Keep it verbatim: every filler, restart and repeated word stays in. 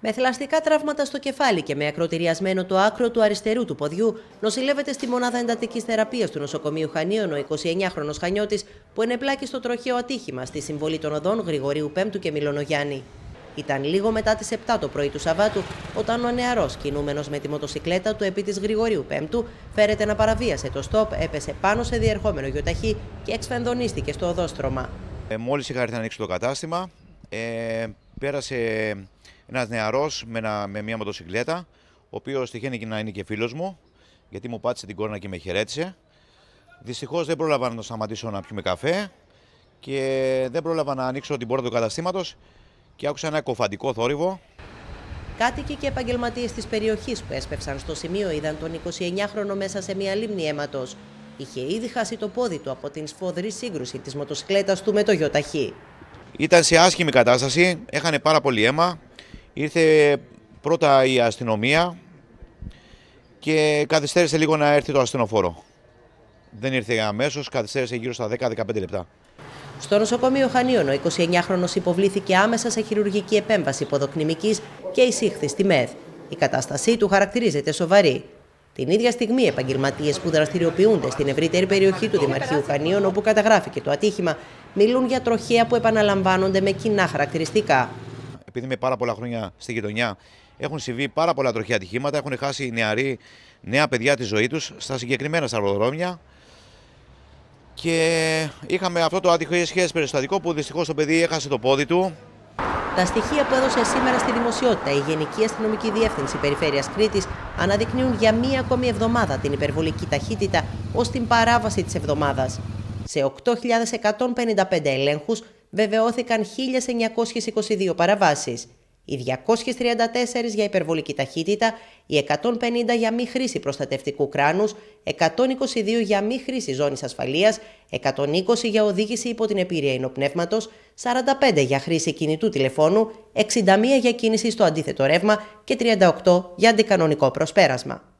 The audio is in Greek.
Με θηλαστικά τραύματα στο κεφάλι και με ακροτηριασμένο το άκρο του αριστερού του ποδιού, νοσηλεύεται στη μονάδα εντατικής θεραπείας του νοσοκομείου Χανίων ο εικοσιεννιάχρονος Χανιώτης, που ενεπλάκη στο τροχαίο ατύχημα στη συμβολή των οδών Γρηγορίου Πέμπτου και Μιλονογιάννη. Ήταν λίγο μετά τις επτά το πρωί του Σαββάτου, όταν ο νεαρός, κινούμενος με τη μοτοσικλέτα του επί της Γρηγορίου Πέμπτου, φέρεται να παραβίασε το στόπ, έπεσε πάνω σε διερχόμενο γιοταχή και εξφενδονίστηκε στο οδόστρωμα. Ε, μόλις είχα έρθει να ανοίξω το κατάστημα, ε, πέρασε ένας νεαρός με, ένα, με μια μοτοσικλέτα, ο οποίος τυχαίνει να είναι και φίλος μου, γιατί μου πάτησε την κόρνα και με χαιρέτησε. Δυστυχώς δεν πρόλαβα να το σταματήσω να πιούμε καφέ και δεν πρόλαβα να ανοίξω την πόρτα του καταστήματος και άκουσα ένα κοφαντικό θόρυβο. Κάτοικοι και επαγγελματίες της περιοχής που έσπευσαν στο σημείο είδαν τον εικοσιεννιάχρονο μέσα σε μια λίμνη αίματος. Είχε ήδη χάσει το πόδι του από την σφοδρή σύγκρουση της μοτοσικλέτας του με το γιοταχή. Ήταν σε άσχημη κατάσταση, έχανε πάρα πολύ αίμα. Ήρθε πρώτα η αστυνομία και καθυστέρησε λίγο να έρθει το ασθενοφόρο. Δεν ήρθε αμέσως, καθυστέρησε γύρω στα δέκα με δεκαπέντε λεπτά. Στο νοσοκομείο Χανίων, ο εικοσιεννιάχρονος υποβλήθηκε άμεσα σε χειρουργική επέμβαση ποδοκνημικής και εισήχθη στη ΜΕΘ. Η κατάστασή του χαρακτηρίζεται σοβαρή. Την ίδια στιγμή, επαγγελματίες που δραστηριοποιούνται στην ευρύτερη περιοχή του Δημαρχείου Χανίων, όπου καταγράφηκε το ατύχημα, μιλούν για τροχαία που επαναλαμβάνονται με κοινά χαρακτηριστικά. Επειδή είμαι πάρα πολλά χρόνια στη γειτονιά, έχουν συμβεί πάρα πολλά τροχαία ατυχήματα, έχουν χάσει νεαροί, νέα παιδιά τη ζωή τους στα συγκεκριμένα σταυροδρόμια. Και είχαμε αυτό το ατυχές περιστατικό που δυστυχώς το παιδί έχασε το πόδι του. Τα στοιχεία που έδωσε σήμερα στη δημοσιότητα η Γενική Αστυνομική Διεύθυνση Περιφέρειας Κρήτης αναδεικνύουν για μία ακόμη εβδομάδα την υπερβολική ταχύτητα ως την παράβαση της εβδομάδας. Σε οκτώ χιλιάδες εκατόν πενήντα πέντε ελέγχους βεβαιώθηκαν χίλιες εννιακόσιες είκοσι δύο παραβάσεις. Οι διακόσιες τριάντα τέσσερις για υπερβολική ταχύτητα, οι εκατόν πενήντα για μη χρήση προστατευτικού κράνους, εκατόν είκοσι δύο για μη χρήση ζώνης ασφαλείας, εκατόν είκοσι για οδήγηση υπό την επήρεια υνοπνεύματος, σαράντα πέντε για χρήση κινητού τηλεφώνου, εξήντα μία για κίνηση στο αντίθετο ρεύμα και τριάντα οκτώ για αντικανονικό προσπέρασμα.